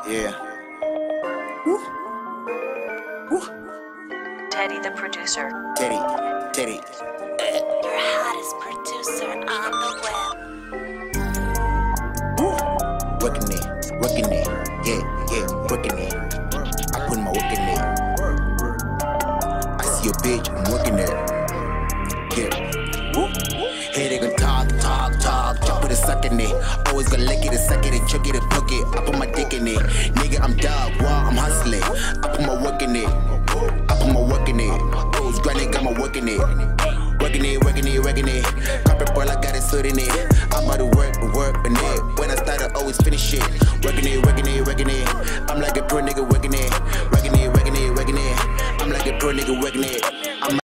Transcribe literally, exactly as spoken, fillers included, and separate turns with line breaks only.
Yeah. Woo. Woo.
Teddy the producer.
Teddy. Teddy.
Your hottest producer on the web.
Woo. Working it. Working it. Yeah. Yeah. Working it. I put my work in it. I see a bitch. I'm working it. Yeah. Woo. Hey, they gon' talk, talk, talk. Just put a suck in it. Always gonna lick it and suck it and chuck it and fuck it. I put my dick in it. Nigga, I'm dog, wow, I'm hustling. I put my work in it. I put my work in it. Always grinding, got my work in it. Working it, working it, working it. Carpet ball, I got it stood in it. I'm about to work, work in it. When I start, I always finish it. Working it, working it, working it. I'm like a pro nigga working it. Working it, working it, working it. I'm like a pro nigga working it. I'm